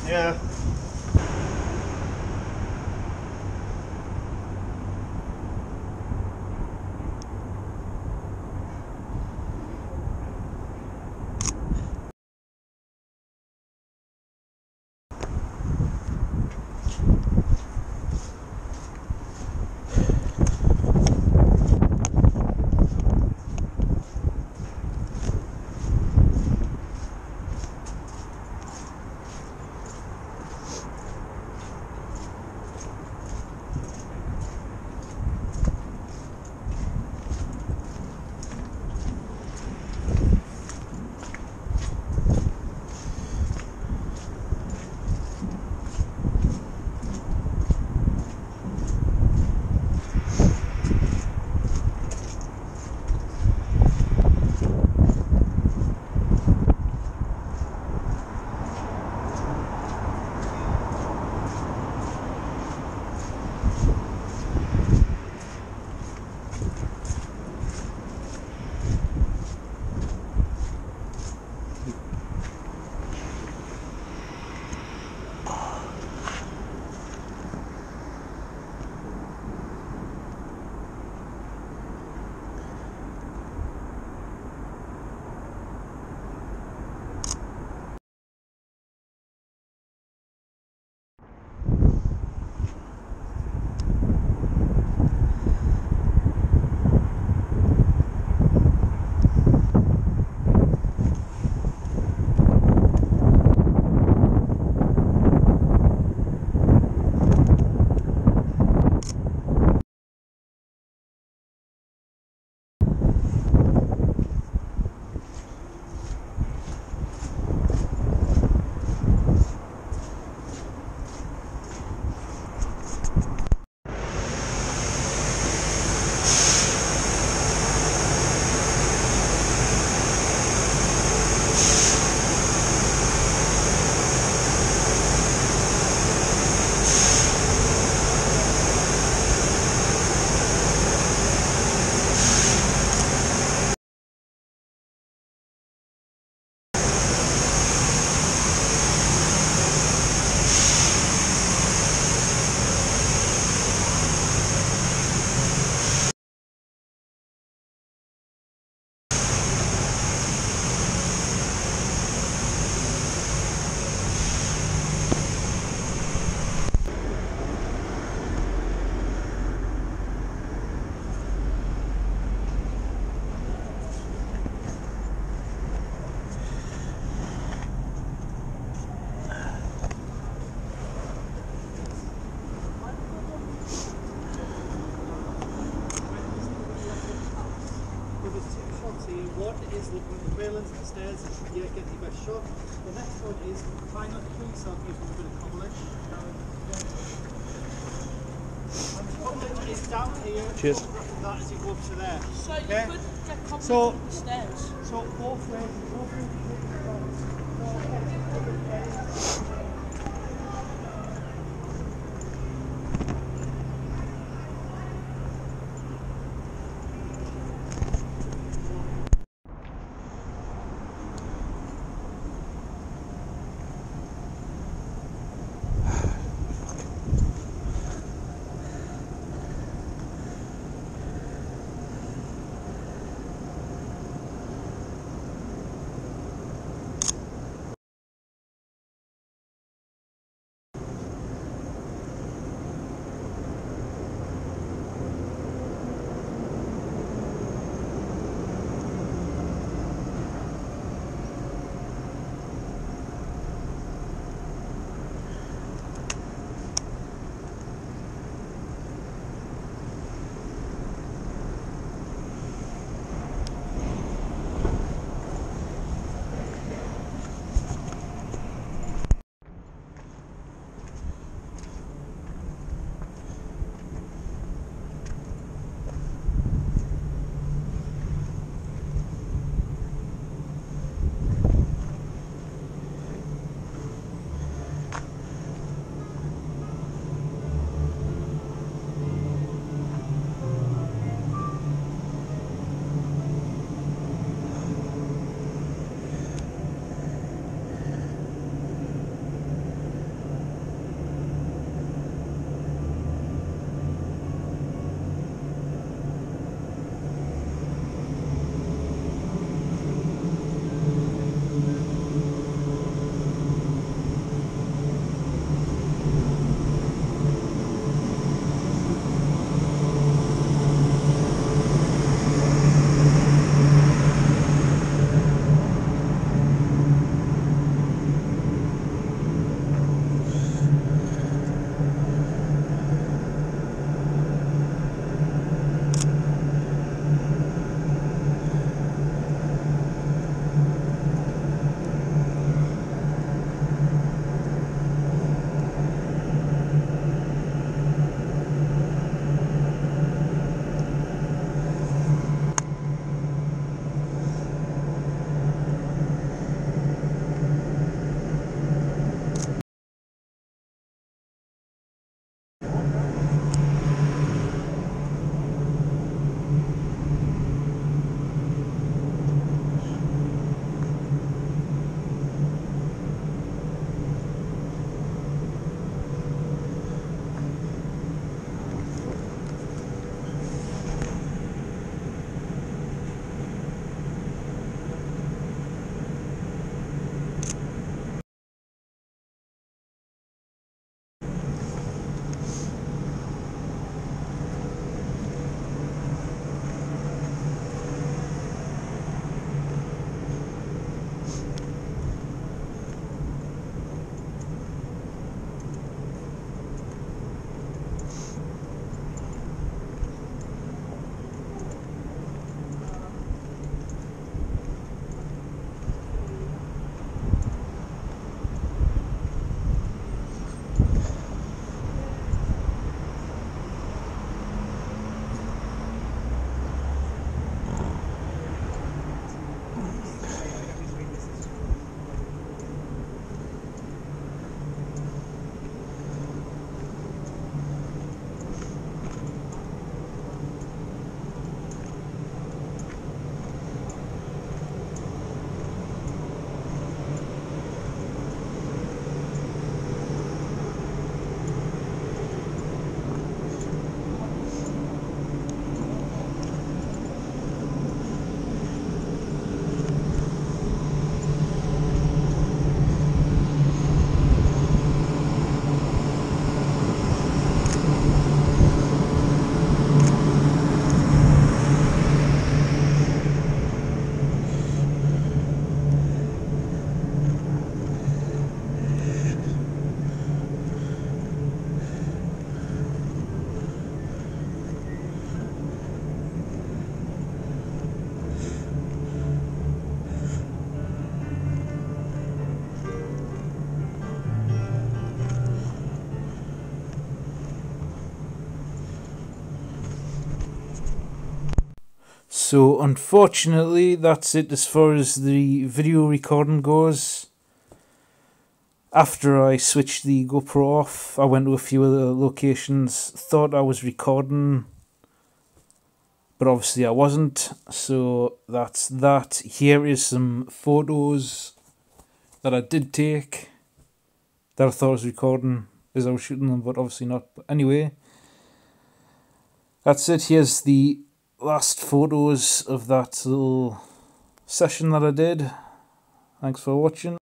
Yeah. One is looking at the railings and the stairs, you get the best shot. The next one is try not to kill yourself using a bit of coverage. And the coverage is down here. Cheers. That as you go up to there. So you okay? could get coverage So- on the stairs. So both ways. So unfortunately that's it as far as the video recording goes. After I switched the GoPro off, I went to a few other locations, thought I was recording, but obviously I wasn't, so that's that. Here is some photos that I did take, that I thought I was recording as I was shooting them, but obviously not. But anyway, that's it. Here's the last photos of that little session that I did. Thanks for watching.